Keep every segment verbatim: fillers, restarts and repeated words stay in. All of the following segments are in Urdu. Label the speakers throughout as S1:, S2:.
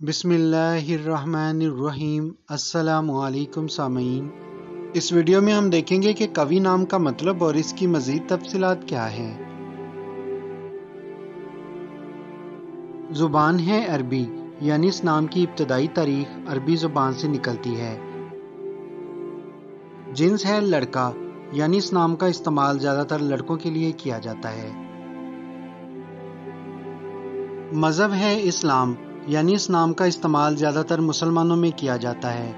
S1: بسم اللہ الرحمن الرحیم۔ السلام علیکم سامعین، اس ویڈیو میں ہم دیکھیں گے کہ کوی نام کا مطلب اور اس کی مزید تفصیلات کیا ہیں۔ زبان ہے عربی، یعنی اس نام کی ابتدائی تاریخ عربی زبان سے نکلتی ہے۔ جنس ہے لڑکا، یعنی اس نام کا استعمال زیادہ تر لڑکوں کے لیے کیا جاتا ہے۔ مذہب ہے اسلام، یعنی اس نام کا استعمال زیادہ تر مسلمانوں میں کیا جاتا ہے۔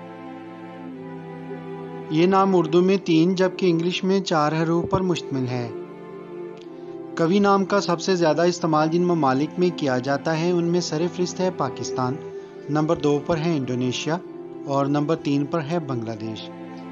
S1: یہ نام اردو میں تین جبکہ انگلش میں چار حروف پر مشتمل ہے۔ کوی نام کا سب سے زیادہ استعمال جن ممالک میں کیا جاتا ہے ان میں سرفہرست ہے پاکستان، نمبر دو پر ہے انڈونیشیا اور نمبر تین پر ہے بنگلہ دیش۔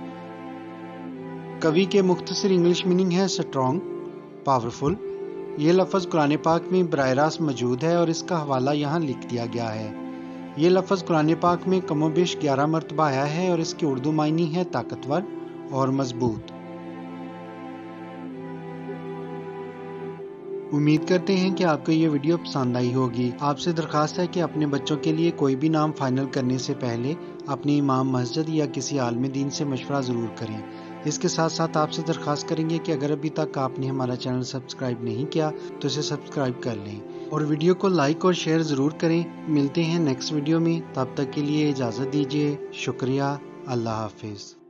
S1: کوی کے مختصر انگلش میننگ ہے اسٹرانگ، پاورفل۔ یہ لفظ قرآن پاک میں براہ راست موجود ہے اور اس کا حوالہ یہاں لکھ دیا گیا ہے۔ یہ لفظ قرآن پاک میں کم و بیش گیارہ مرتبہ آیا ہے اور اس کے اردو معنی ہے طاقتور اور مضبوط۔ امید کرتے ہیں کہ آپ کو یہ ویڈیو پسند آئی ہوگی۔ آپ سے درخواست ہے کہ اپنے بچوں کے لیے کوئی بھی نام فائنل کرنے سے پہلے اپنی امام مسجد یا کسی عالم دین سے مشورہ ضرور کریں۔ اس کے ساتھ ساتھ آپ سے درخواست کریں گے کہ اگر ابھی تک آپ نے ہمارا چینل سبسکرائب نہیں کیا تو اسے سبسکرائب کر لیں اور ویڈیو کو لائک اور شیئر ضرور کریں۔ ملتے ہیں نیکسٹ ویڈیو میں، تب تک کے لیے اجازت دیجیے۔ شکریہ، اللہ حافظ۔